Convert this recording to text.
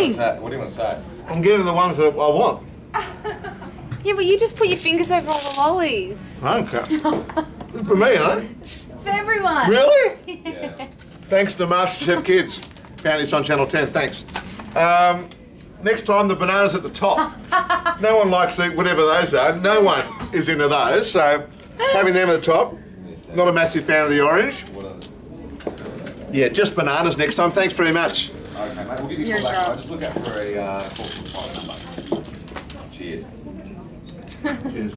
doing? What do you want to say? I'm getting the ones that I want. Yeah, but you just put your fingers over all the lollies. Okay. Good for me, eh? It's for everyone. Really? Yeah. Thanks to Masterchef Kids. Apparently it's on Channel 10, thanks. Next time, the banana's at the top. No one likes whatever those are. No one is into those, so having them at the top. Not a massive fan of the orange. Yeah, just bananas next time. Thanks very much. Okay, mate, we'll give you a call back. I'll just look out for a call from the phone number. Cheers. Cheers.